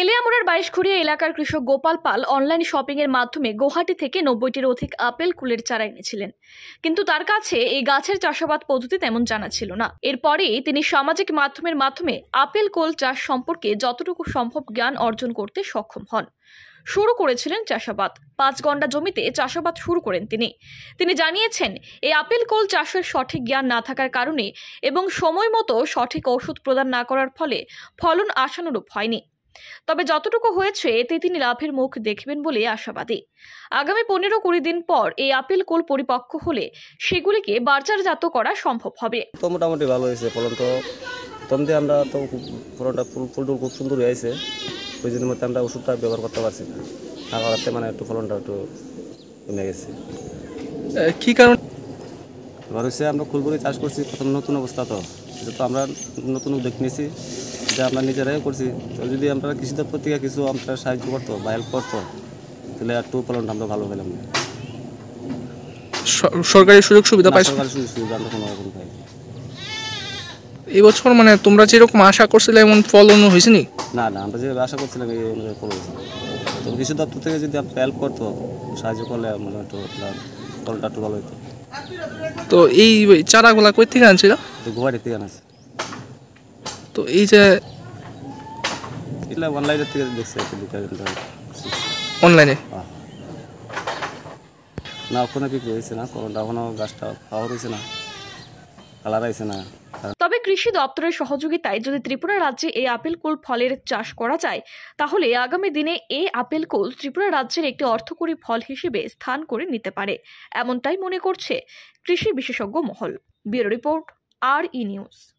তেলিয়ামুড়ার 22 এলাকার কৃষক গোপাল পাল online shopping এর মাধ্যমে গুয়াহাটি থেকে 90টির অধিক আপেল কুলের চারা এনেছিলেন, কিন্তু তার কাছে এই গাছের চাষাবাদ পদ্ধতি তেমন জানা ছিল না। এরপরেই তিনি সামাজিক মাধ্যমের মাধ্যমে আপেল কুল চাষ সম্পর্কে যতটুকু সম্ভব জ্ঞান অর্জন করতে সক্ষম হন। শুরু করেছিলেন চাষাবাদ। 5 গন্ডা জমিতে চাষাবাদ শুরু করেন তিনি জানিয়েছেন, এই আপেল কুল চাষের সঠিক জ্ঞান না থাকার কারণে এবং সময় মতো সঠিক ওষুধ প্রদান না করার ফলে ফলন আশানুরূপ হয়নি। তবে যতটুকু হয়েছে এতে তিনি লাভের মুখ দেখবেন বলে আশাবাদী। আগামী 15-20 দিন পর এই আপেল কুল পরিপক্ক হলে সেগুলিকে বাজারজাত করা সম্ভব হবে। তো মোটামুটি ভালো হয়েছে ফলন। তো প্রথম দিয়ে আমরা তো ফলনটা ফুলটুল খুব সুন্দর হয়েছে, ওই জন্য মধ্যে আমরা ওষুধটা ব্যবহার করতে পারছি না, না করাতে মানে একটু ফলনটা একটু কমে গেছে। কী কারণ? এবার হচ্ছে আমরা ফুলকপি চাষ করছি প্রথম নতুন অবস্থা, তো এটা তো আমরা নতুন উদ্যোগ নিয়েছি, এটা আমরা নিজেরাই করছি। তো যদি আমরা কৃষি দপ্তর থেকে কিছু আমরা সাহায্য করতো বা হেল্প করতো তাহলে একটু ফলনটা আমরা ভালো পেলাম। সরকারি সুযোগ সুবিধা পাই? সরকারি সুযোগ সুবিধা আমরা কোনো রকম পাই। এই বছর মানে তোমরা যেরকম আশা করছিলে এমন ফলন হয়েছে নি? না, আমরা যে আশা করছিলাম এই অনুযায়ী ফলন হয়েছে। তো কৃষি দপ্তর থেকে যদি আমরা হেল্প করতো, সাহায্য করলে মানে একটু ফলনটা একটু ভালো হতো। তো এই চারাগুলা কই থেকে আনছিল? তো গুয়াহাটি থেকে আনছে। তো এই যে এগুলো অনলাইনের থেকে দেখছে অনলাইনে? না, ওখানে বিক্রি হয়েছে না, কারণ এখনো গাছটা পাওয়া হয়েছে না, কালার আইছে না। তবে কৃষি দপ্তরের সহযোগিতায় যদি ত্রিপুরা রাজ্যে এই আপেল কুল ফলের চাষ করা যায়, তাহলে আগামী দিনে এই আপেল কুল ত্রিপুরা রাজ্যের একটি অর্থকরী ফল হিসেবে স্থান করে নিতে পারে, এমনটাই মনে করছে কৃষি বিশেষজ্ঞ মহল। Bureau report, RE news.